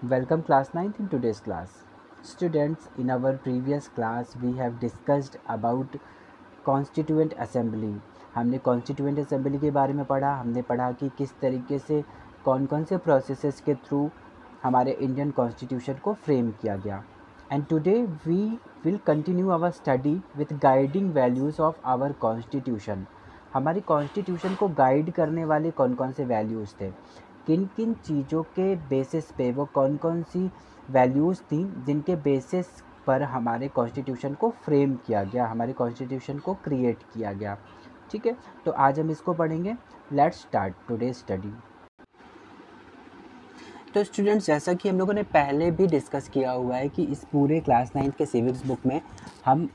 Welcome class 9th in today's class. Students, in our previous class we have discussed about Constituent Assembly. हमने Constituent Assembly के बारे में पढ़ा. हमने पढ़ा कि किस तरीके से कौन कौन से प्रोसेसेस के थ्रू हमारे इंडियन कॉन्स्टिट्यूशन को फ्रेम किया गया. And today we will continue our study with guiding values of our constitution. हमारी कॉन्स्टिट्यूशन को गाइड करने वाले कौन कौन से वैल्यूज़ थे, किन किन चीज़ों के बेसिस पे, वो कौन कौन सी वैल्यूज़ थी जिनके बेसिस पर हमारे कॉन्स्टिट्यूशन को फ्रेम किया गया, हमारे कॉन्स्टिट्यूशन को क्रिएट किया गया. ठीक है, तो आज हम इसको पढ़ेंगे. Let's start today study. तो स्टूडेंट्स, जैसा कि हम लोगों ने पहले भी डिस्कस किया हुआ है कि इस पूरे क्लास 9th के सिविक्स बुक में हम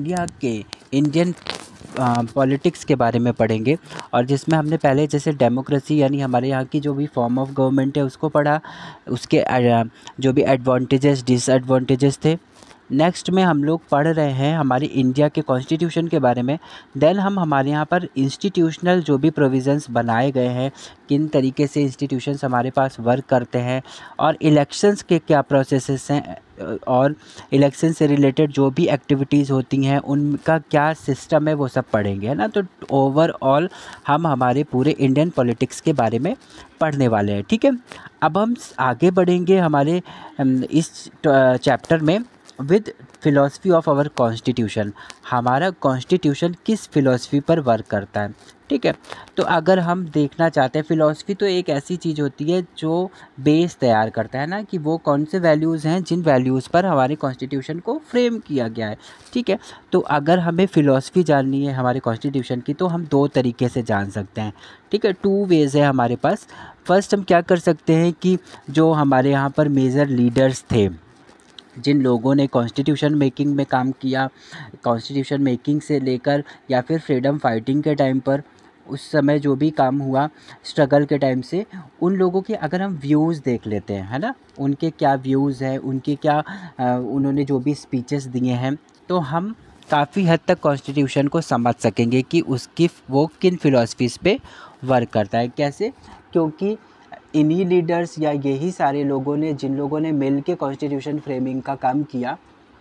इंडियन पॉलिटिक्स के बारे में पढ़ेंगे, और जिसमें हमने पहले जैसे डेमोक्रेसी यानी हमारे यहाँ की जो भी फॉर्म ऑफ गवर्नमेंट है उसको पढ़ा, उसके जो भी एडवांटेजेस डिसएडवांटेजेस थे. नेक्स्ट में हम लोग पढ़ रहे हैं हमारी इंडिया के कॉन्स्टिट्यूशन के बारे में. देन हम हमारे यहाँ पर इंस्टीट्यूशनल जो भी प्रोविज़न्स बनाए गए हैं, किन तरीके से इंस्टीट्यूशंस हमारे पास वर्क करते हैं, और इलेक्शंस के क्या प्रोसेसेस हैं, और इलेक्शन से रिलेटेड जो भी एक्टिविटीज़ होती हैं उनका क्या सिस्टम है, वो सब पढ़ेंगे, है ना. तो ओवरऑल हम हमारे पूरे इंडियन पॉलिटिक्स के बारे में पढ़ने वाले हैं. ठीक है, अब हम आगे बढ़ेंगे हमारे इस चैप्टर में with philosophy of our constitution. हमारा कॉन्स्टिट्यूशन किस फिलॉसफी पर वर्क करता है. ठीक है, तो अगर हम देखना चाहते हैं, फ़िलॉसफी तो एक ऐसी चीज़ होती है जो बेस तैयार करता है ना, कि वो कौन से वैल्यूज़ हैं जिन वैल्यूज़ पर हमारे कॉन्स्टिट्यूशन को फ्रेम किया गया है. ठीक है, तो अगर हमें फ़िलॉसफी जाननी है हमारे कॉन्स्टिट्यूशन की, तो हम दो तरीके से जान सकते हैं. ठीक है, टू वेज़ है हमारे पास. फर्स्ट हम क्या कर सकते हैं कि जो हमारे यहाँ पर मेजर लीडर्स थे, जिन लोगों ने कॉन्स्टिट्यूशन मेकिंग में काम किया, कॉन्स्टिट्यूशन मेकिंग से लेकर या फिर फ्रीडम फाइटिंग के टाइम पर, उस समय जो भी काम हुआ स्ट्रगल के टाइम से, उन लोगों के अगर हम व्यूज़ देख लेते हैं, है ना, उनके क्या व्यूज़ हैं, उनके क्या उन्होंने जो भी स्पीचेस दिए हैं, तो हम काफ़ी हद तक कॉन्स्टिट्यूशन को समझ सकेंगे कि वो किन फ़िलॉसफीज़ पे वर्क करता है. कैसे? क्योंकि इन्हीं लीडर्स या यही सारे लोगों ने, जिन लोगों ने मिल के कॉन्स्टिट्यूशन फ्रेमिंग का काम किया,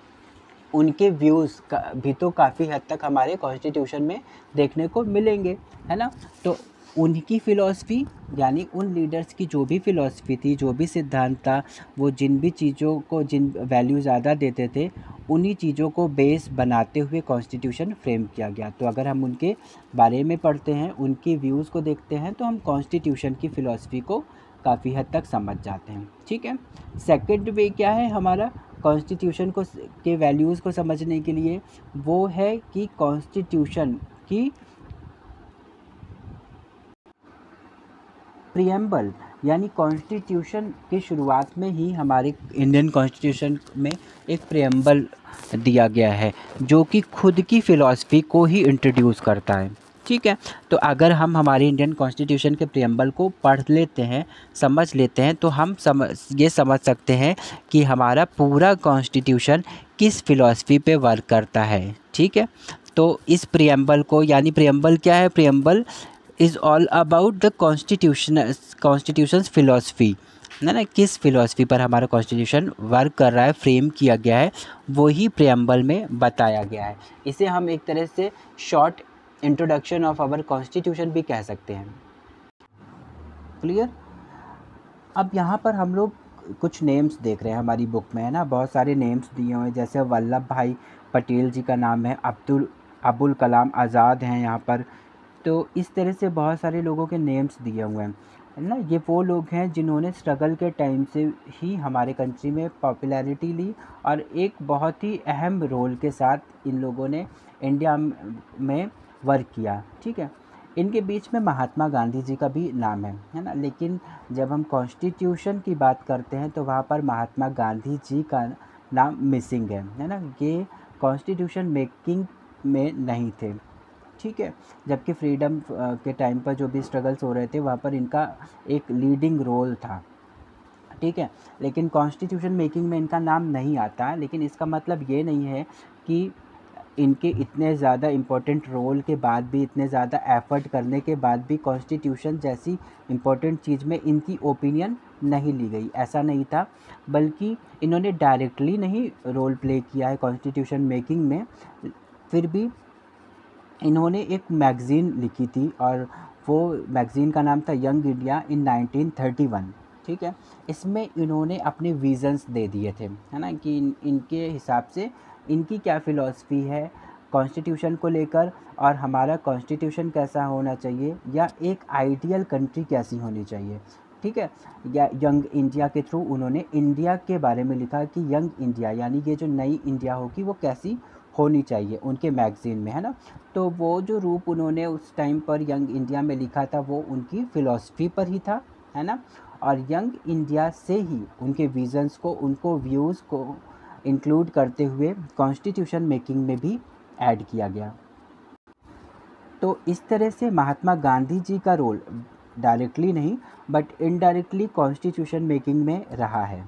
उनके व्यूज़ भी तो काफ़ी हद तक हमारे कॉन्स्टिट्यूशन में देखने को मिलेंगे, है ना. तो उनकी फ़िलॉसफी यानी उन लीडर्स की जो भी फ़िलॉसफी थी, जो भी सिद्धांत था, वो जिन भी चीज़ों को, जिन वैल्यू ज़्यादा देते थे, उन्हीं चीज़ों को बेस बनाते हुए कॉन्स्टिट्यूशन फ्रेम किया गया. तो अगर हम उनके बारे में पढ़ते हैं, उनकी व्यूज़ को देखते हैं, तो हम कॉन्स्टिट्यूशन की फ़िलॉसफी को काफ़ी हद तक समझ जाते हैं. ठीक है, सेकंड वे क्या है हमारा कॉन्स्टिट्यूशन को के वैल्यूज़ को समझने के लिए, वो है कि कॉन्स्टिट्यूशन की प्रियम्बल, यानी कॉन्स्टिट्यूशन की शुरुआत में ही हमारे इंडियन कॉन्स्टिट्यूशन में एक प्रियम्बल दिया गया है जो कि खुद की फ़िलॉसफी को ही इंट्रोड्यूस करता है. ठीक है, तो अगर हम हमारे इंडियन कॉन्स्टिट्यूशन के प्रियम्बल को पढ़ लेते हैं, समझ लेते हैं, तो हम ये समझ सकते हैं कि हमारा पूरा कॉन्स्टिट्यूशन किस फ़िलॉसफी पे वर्क करता है. ठीक है, तो इस प्रियम्बल को, यानी प्रियम्बल क्या है, preamble is all about the constitution's philosophy, है ना, किस फिलॉसफी पर हमारा कॉन्स्टिट्यूशन वर्क कर रहा है, फ्रेम किया गया है, वही प्रियम्बल में बताया गया है. इसे हम एक तरह से short introduction of our constitution भी कह सकते हैं. क्लियर? अब यहाँ पर हम लोग कुछ नेम्स देख रहे हैं हमारी बुक में, है ना, बहुत सारे नेम्स दिए हुए हैं. जैसे वल्लभ भाई पटेल जी का नाम है, अबुल कलाम आज़ाद हैं यहाँ पर. तो इस तरह से बहुत सारे लोगों के नेम्स दिए हुए हैं, है ना. ये वो लोग हैं जिन्होंने स्ट्रगल के टाइम से ही हमारे कंट्री में पॉपुलैरिटी ली, और एक बहुत ही अहम रोल के साथ इन लोगों ने इंडिया में वर्क किया. ठीक है, इनके बीच में महात्मा गांधी जी का भी नाम है ना. लेकिन जब हम कॉन्स्टिट्यूशन की बात करते हैं तो वहाँ पर महात्मा गांधी जी का नाम मिसिंग है ना. ये कॉन्स्टिट्यूशन मेकिंग में नहीं थे. ठीक है, जबकि फ्रीडम के टाइम पर जो भी स्ट्रगल्स हो रहे थे, वहाँ पर इनका एक लीडिंग रोल था. ठीक है, लेकिन कॉन्स्टिट्यूशन मेकिंग में इनका नाम नहीं आता. लेकिन इसका मतलब ये नहीं है कि इनके इतने ज़्यादा इम्पोर्टेंट रोल के बाद भी, इतने ज़्यादा एफर्ट करने के बाद भी कॉन्स्टिट्यूशन जैसी इम्पोर्टेंट चीज़ में इनकी ओपिनियन नहीं ली गई। ऐसा नहीं था, बल्कि इन्होंने डायरेक्टली नहीं रोल प्ले किया है कॉन्स्टिट्यूशन मेकिंग में, फिर भी इन्होंने एक मैगज़ीन लिखी थी और वो मैगज़ीन का नाम था यंग इंडिया इन 1931। ठीक है, इसमें इन्होंने अपने विज़न्स दे दिए थे, है ना, कि इनके हिसाब से इनकी क्या फ़िलॉसफ़ी है कॉन्स्टिट्यूशन को लेकर, और हमारा कॉन्स्टिट्यूशन कैसा होना चाहिए, या एक आइडियल कंट्री कैसी होनी चाहिए। ठीक है, या यंग इंडिया के थ्रू उन्होंने इंडिया के बारे में लिखा कि यंग इंडिया यानी ये जो नई इंडिया होगी वो कैसी होनी चाहिए उनके मैगज़ीन में, है ना। तो वो जो रूप उन्होंने उस टाइम पर यंग इंडिया में लिखा था वो उनकी फ़िलॉसफ़ी पर ही था, है ना। और यंग इंडिया से ही उनके विज़न्स को, उनको व्यूज़ को इंक्लूड करते हुए कॉन्स्टिट्यूशन मेकिंग में भी ऐड किया गया। तो इस तरह से महात्मा गांधी जी का रोल डायरेक्टली नहीं बट इनडायरेक्टली कॉन्स्टिट्यूशन मेकिंग में रहा है।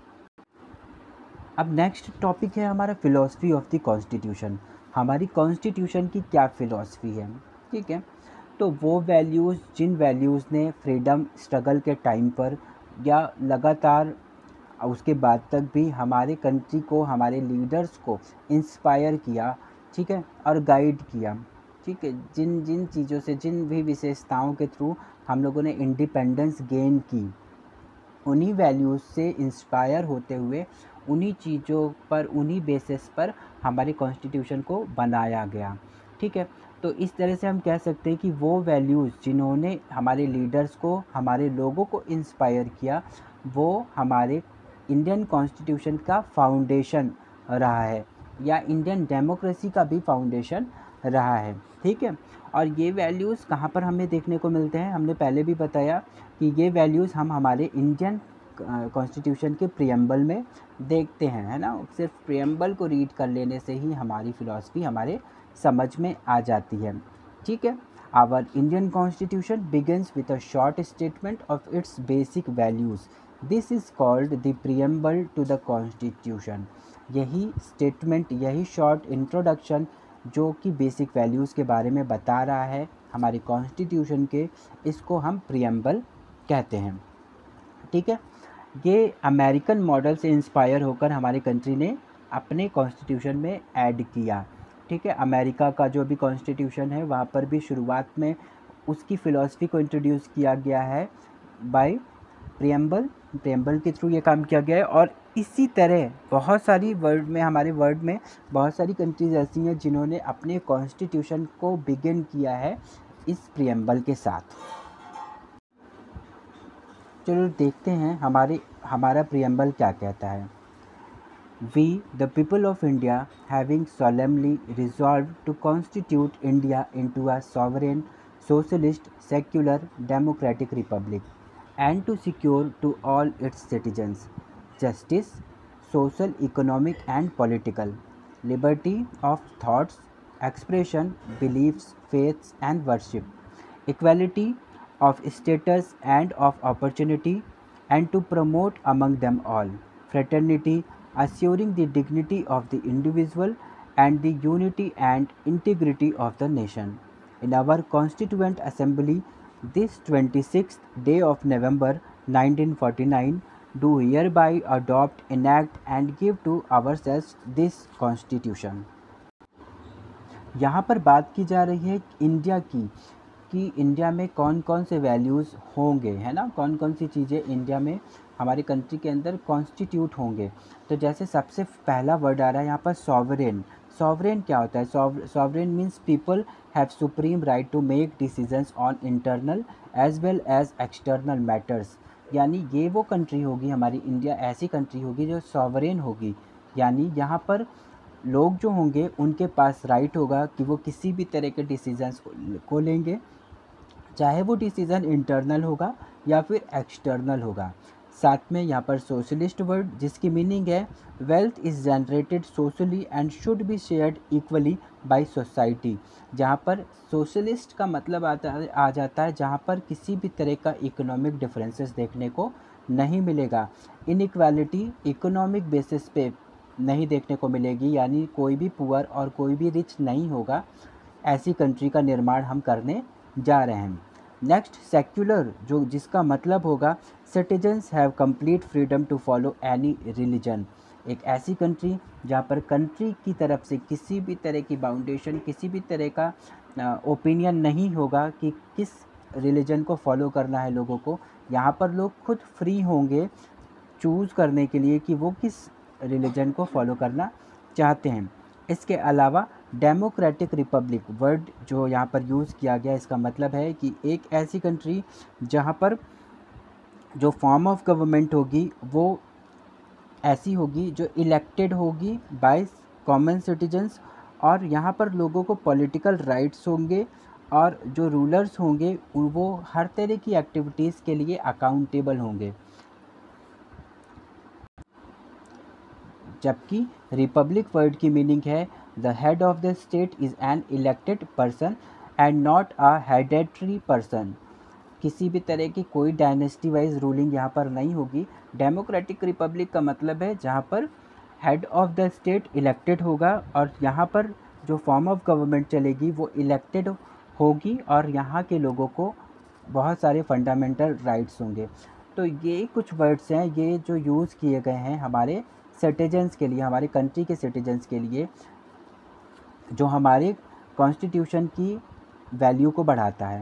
अब नेक्स्ट टॉपिक है हमारा फ़िलॉसफी ऑफ द कॉन्स्टिट्यूशन। हमारी कॉन्स्टिट्यूशन की क्या फ़िलॉसफी है। ठीक है, तो वो वैल्यूज़, जिन वैल्यूज़ ने फ्रीडम स्ट्रगल के टाइम पर या लगातार उसके बाद तक भी हमारे कंट्री को, हमारे लीडर्स को इंस्पायर किया, ठीक है, और गाइड किया। ठीक है, जिन जिन चीज़ों से, जिन भी विशेषताओं के थ्रू हम लोगों ने इंडिपेंडेंस गेन की, उन्हीं वैल्यूज़ से इंस्पायर होते हुए, उन्हीं चीज़ों पर, उन्हीं बेसिस पर हमारे कॉन्स्टिट्यूशन को बनाया गया। ठीक है, तो इस तरह से हम कह सकते हैं कि वो वैल्यूज़ जिन्होंने हमारे लीडर्स को, हमारे लोगों को इंस्पायर किया, वो हमारे इंडियन कॉन्स्टिट्यूशन का फाउंडेशन रहा है, या इंडियन डेमोक्रेसी का भी फाउंडेशन रहा है। ठीक है, और ये वैल्यूज़ कहाँ पर हमें देखने को मिलते हैं, हमने पहले भी बताया कि ये वैल्यूज़ हम हमारे इंडियन कॉन्स्टिट्यूशन के प्रियम्बल में देखते हैं, है ना। सिर्फ प्रियम्बल को रीड कर लेने से ही हमारी फ़िलॉसफी हमारे समझ में आ जाती है। ठीक है, our Indian constitution begins with a short statement of its basic values. This is called the preamble to the constitution. यही स्टेटमेंट, यही शॉर्ट इंट्रोडक्शन जो कि बेसिक वैल्यूज़ के बारे में बता रहा है हमारे कॉन्स्टिट्यूशन के, इसको हम प्रियम्बल कहते हैं। ठीक है, ये अमेरिकन मॉडल से इंस्पायर होकर हमारी कंट्री ने अपने कॉन्स्टिट्यूशन में ऐड किया। ठीक है, अमेरिका का जो भी कॉन्स्टिट्यूशन है वहाँ पर भी शुरुआत में उसकी फ़िलॉसफी को इंट्रोड्यूस किया गया है बाय प्रियम्बल के थ्रू ये काम किया गया है। और इसी तरह बहुत सारी वर्ल्ड में, हमारे वर्ल्ड में बहुत सारी कंट्रीज़ ऐसी हैं जिन्होंने अपने कॉन्स्टिट्यूशन को बिगिन किया है इस प्रियम्बल के साथ। चलो देखते हैं हमारा प्रियम्बल क्या कहता है। We, the people of India, having solemnly resolved to constitute India into a sovereign, socialist, secular, democratic republic, and to secure to all its citizens justice, social, economic, and political, liberty of thoughts, expression, beliefs, faiths, and worship, equality of status and of opportunity, and to promote among them all fraternity, assuring the dignity of the individual and the unity and integrity of the nation. In our Constituent Assembly, this 26th day of November 1949, do hereby adopt, enact, and give to ourselves this Constitution. यहाँ पर बात की जा रही है India की, कि India में कौन कौन से वैल्यूज़ होंगे, है ना, कौन कौन सी चीज़ें इंडिया में, हमारी कंट्री के अंदर कॉन्स्टिट्यूट होंगे। तो जैसे सबसे पहला वर्ड आ रहा है यहाँ पर सॉवरेन। सॉवरेन क्या होता है? Sovereign means people have supreme right to make decisions on internal as well as external matters. यानी ये वो कंट्री होगी, हमारी इंडिया ऐसी कंट्री होगी जो सॉवरेन होगी, यानी यहाँ पर लोग जो होंगे उनके पास राइट होगा कि वो किसी भी तरह के डिसीजंस को लेंगे, चाहे वो डिसीज़न इंटरनल होगा या फिर एक्सटर्नल होगा। साथ में यहाँ पर सोशलिस्ट वर्ड, जिसकी मीनिंग है wealth is generated socially and should be shared equally by society. जहाँ पर सोशलिस्ट का मतलब आ जाता है जहाँ पर किसी भी तरह का इकोनॉमिक डिफरेंसेस देखने को नहीं मिलेगा। इनइक्वालिटी इकोनॉमिक बेसिस पे नहीं देखने को मिलेगी, यानी कोई भी पुअर और कोई भी रिच नहीं होगा। ऐसी कंट्री का निर्माण हम करने जा रहे हैं। नेक्स्ट, सेक्युलर, जो जिसका मतलब होगा citizens have complete freedom to follow any religion. एक ऐसी कंट्री जहाँ पर कंट्री की तरफ से किसी भी तरह की बाउंडेशन, किसी भी तरह का ओपिनियन नहीं होगा कि किस रिलीजन को फॉलो करना है लोगों को। यहाँ पर लोग खुद फ्री होंगे चूज़ करने के लिए कि वो किस रिलीजन को फॉलो करना चाहते हैं। इसके अलावा डेमोक्रेटिक रिपब्लिक वर्ड जो यहाँ पर यूज़ किया गया, इसका मतलब है कि एक ऐसी कंट्री जहाँ पर जो फॉर्म ऑफ गवर्नमेंट होगी वो ऐसी होगी जो इलेक्टेड होगी बाय कॉमन सिटीजन्स, और यहाँ पर लोगों को पॉलिटिकल राइट्स होंगे, और जो रूलर्स होंगे वो हर तरह की एक्टिविटीज़ के लिए अकाउंटेबल होंगे। जबकि रिपब्लिक वर्ड की मीनिंग है the head of the state is an elected person and not a hereditary person. किसी भी तरह की कोई डायनेस्टी वाइज रूलिंग यहाँ पर नहीं होगी। डेमोक्रेटिक रिपब्लिक का मतलब है जहाँ पर head of the state elected होगा, और यहाँ पर जो फॉर्म ऑफ गवर्नमेंट चलेगी वो इलेक्टेड होगी, और यहाँ के लोगों को बहुत सारे फंडामेंटल राइट्स होंगे। तो ये कुछ वर्ड्स हैं ये जो यूज़ किए गए हैं हमारे सिटीजन्स के लिए, हमारे कंट्री के सिटीजन्स के लिए, जो हमारे कॉन्स्टिट्यूशन की वैल्यू को बढ़ाता है।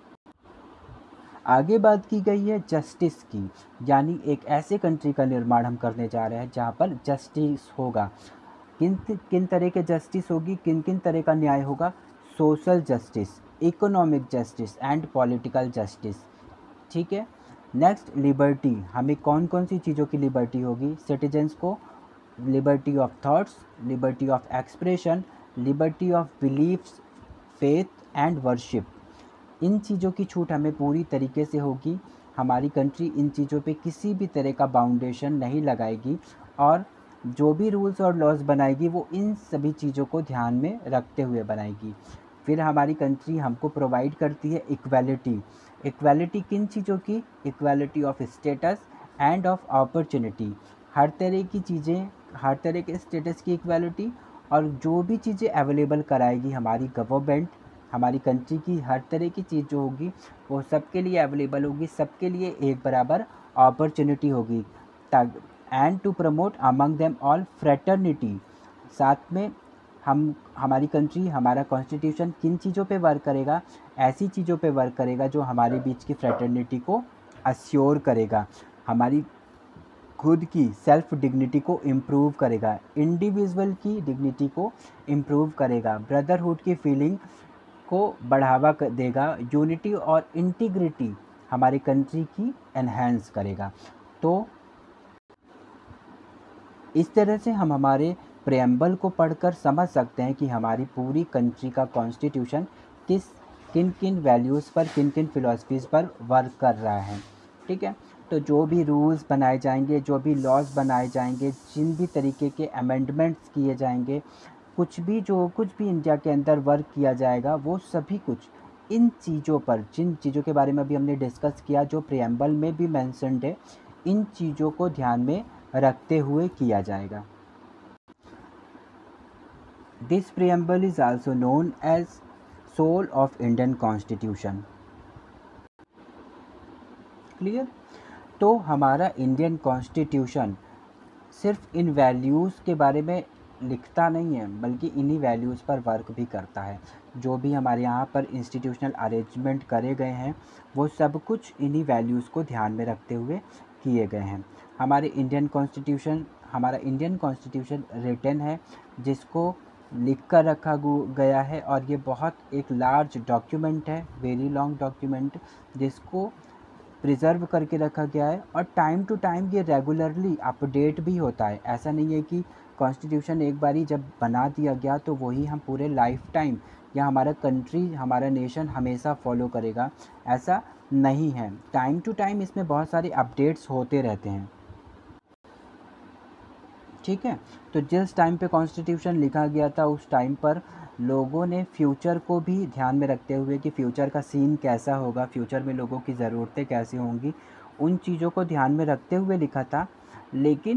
आगे बात की गई है जस्टिस की, यानी एक ऐसे कंट्री का निर्माण हम करने जा रहे हैं जहाँ पर जस्टिस होगा। किन किन तरह के जस्टिस होगी, किन किन तरह का न्याय होगा? Social justice, economic justice and political justice. ठीक है। नेक्स्ट, लिबर्टी, हमें कौन कौन सी चीज़ों की लिबर्टी होगी? सिटीजन्स को liberty of thoughts, liberty of expression, liberty of beliefs, faith and worship. इन चीज़ों की छूट हमें पूरी तरीके से होगी। हमारी कंट्री इन चीज़ों पे किसी भी तरह का बाउंडेशन नहीं लगाएगी, और जो भी रूल्स और लॉज बनाएगी वो इन सभी चीज़ों को ध्यान में रखते हुए बनाएगी। फिर हमारी कंट्री हमको प्रोवाइड करती है इक्वालिटी। इक्वालिटी किन चीज़ों की? Equality of status and of opportunity. हर तरह की चीज़ें, हर तरह के स्टेटस की इक्वालिटी, और जो भी चीज़ें अवेलेबल कराएगी हमारी गवर्नमेंट, हमारी कंट्री की हर तरह की चीज़ जो होगी वो सबके लिए अवेलेबल होगी, सबके लिए एक बराबर अपॉर्चुनिटी होगी। And to promote among them all fraternity. साथ में हमारी कंट्री, हमारा कॉन्स्टिट्यूशन किन चीज़ों पे वर्क करेगा? ऐसी चीज़ों पे वर्क करेगा जो हमारे बीच की फ्रेटर्निटी को अश्योर करेगा, हमारी खुद की सेल्फ डिग्निटी को इम्प्रूव करेगा, इंडिविजुअल की डिग्निटी को इम्प्रूव करेगा, ब्रदरहुड की फीलिंग को बढ़ावा देगा, यूनिटी और इंटीग्रिटी हमारी कंट्री की एनहेंस करेगा। तो इस तरह से हम हमारे प्रेम्बल को पढ़कर समझ सकते हैं कि हमारी पूरी कंट्री का कॉन्स्टिट्यूशन किन किन वैल्यूज़ पर, किन किन फ़िलॉसफीज़ पर वर्क कर रहा है। ठीक है। तो जो भी रूल्स बनाए जाएंगे, जो भी लॉज बनाए जाएंगे, जिन भी तरीके के अमेंडमेंट्स किए जाएंगे, कुछ भी इंडिया के अंदर वर्क किया जाएगा, वो सभी कुछ इन चीज़ों पर, जिन चीज़ों के बारे में अभी हमने डिस्कस किया, जो प्रियम्बल में भी मेंशन्ड है, इन चीज़ों को ध्यान में रखते हुए किया जाएगा। This preamble is also known as soul of Indian constitution. Clear? तो हमारा इंडियन कॉन्स्टिट्यूशन सिर्फ इन वैल्यूज़ के बारे में लिखता नहीं है, बल्कि इन्हीं वैल्यूज़ पर वर्क भी करता है। जो भी हमारे यहाँ पर इंस्टीट्यूशनल अरेंजमेंट करे गए हैं वो सब कुछ इन्हीं वैल्यूज़ को ध्यान में रखते हुए किए गए हैं। हमारा इंडियन कॉन्स्टिट्यूशन रिटन है, जिसको लिख कर रखा गया है, और ये बहुत एक लार्ज डॉक्यूमेंट है, वेरी लॉन्ग डॉक्यूमेंट, जिसको प्रिजर्व करके रखा गया है, और टाइम टू टाइम ये रेगुलरली अपडेट भी होता है। ऐसा नहीं है कि कॉन्स्टिट्यूशन एक बारी जब बना दिया गया तो वही हम पूरे लाइफ टाइम, या हमारा कंट्री, हमारा नेशन हमेशा फॉलो करेगा, ऐसा नहीं है। टाइम टू टाइम इसमें बहुत सारे अपडेट्स होते रहते हैं। ठीक है। तो जिस टाइम पे कॉन्स्टिट्यूशन लिखा गया था उस टाइम पर लोगों ने फ्यूचर को भी ध्यान में रखते हुए कि फ्यूचर का सीन कैसा होगा, फ्यूचर में लोगों की ज़रूरतें कैसी होंगी, उन चीज़ों को ध्यान में रखते हुए लिखा था। लेकिन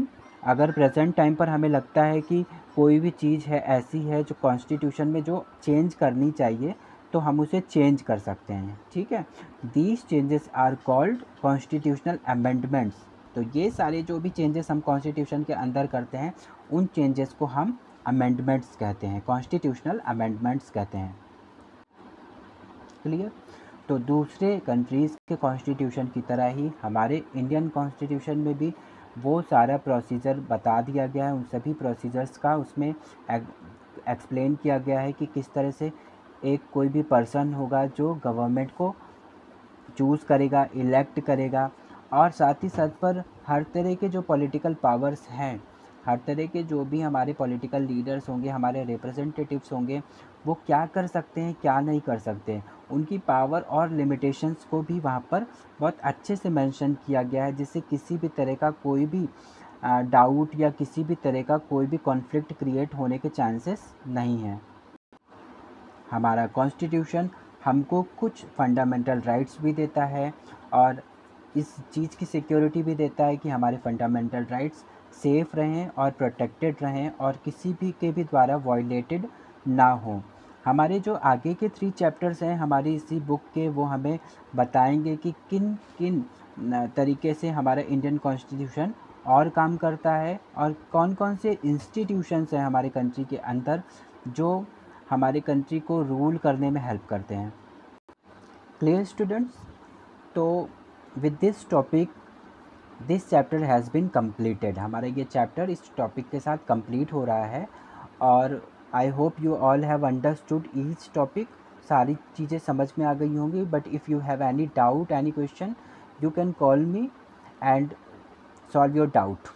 अगर प्रेजेंट टाइम पर हमें लगता है कि कोई भी चीज़ है ऐसी है जो कॉन्स्टिट्यूशन में जो चेंज करनी चाहिए, तो हम उसे चेंज कर सकते हैं, ठीक है। These changes are called constitutional amendments. तो ये सारे जो भी चेंजेस हम कॉन्स्टिट्यूशन के अंदर करते हैं, उन चेंजेस को हम अमेंडमेंट्स कहते हैं, कॉन्स्टिट्यूशनल अमेंडमेंट्स कहते हैं। क्लियर। तो दूसरे कंट्रीज़ के कॉन्स्टिट्यूशन की तरह ही हमारे इंडियन कॉन्स्टिट्यूशन में भी वो सारा प्रोसीजर बता दिया गया है, उन सभी प्रोसीजर्स का उसमें एक्सप्लेन किया गया है कि किस तरह से एक कोई भी पर्सन होगा जो गवर्नमेंट को चूज़ करेगा, इलेक्ट करेगा, और साथ ही साथ पर हर तरह के जो पॉलिटिकल पावर्स हैं, हर तरह के जो भी हमारे पॉलिटिकल लीडर्स होंगे, हमारे रिप्रेजेंटेटिव्स होंगे, वो क्या कर सकते हैं, क्या नहीं कर सकते, उनकी पावर और लिमिटेशंस को भी वहाँ पर बहुत अच्छे से मेंशन किया गया है, जिससे किसी भी तरह का कोई भी डाउट या किसी भी तरह का कोई भी कॉन्फ्लिक्ट क्रिएट होने के चांसेस नहीं हैं। हमारा कॉन्स्टिट्यूशन हमको कुछ फंडामेंटल राइट्स भी देता है और इस चीज़ की सिक्योरिटी भी देता है कि हमारे फंडामेंटल राइट्स सेफ़ रहें और प्रोटेक्टेड रहें और किसी भी के भी द्वारा वायलेटेड ना हो। हमारे जो आगे के 3 चैप्टर्स हैं हमारी इसी बुक के, वो हमें बताएंगे कि किन किन तरीके से हमारा इंडियन कॉन्स्टिट्यूशन और काम करता है और कौन कौन से इंस्टीट्यूशंस हैं हमारे कंट्री के अंदर जो हमारे कंट्री को रूल करने में हेल्प करते हैं। Clear students. तो with this topic this chapter has been completed. हमारा ये चैप्टर इस टॉपिक के साथ कंप्लीट हो रहा है और I hope you all have understood each topic. सारी चीज़ें समझ में आ गई होंगी, but if you have any doubt, any question, you can call me and solve your doubt.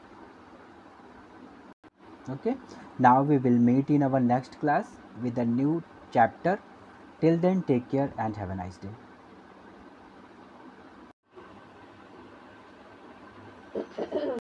Okay, now we will meet in our next class with a new chapter. Till then, take care and have a nice day.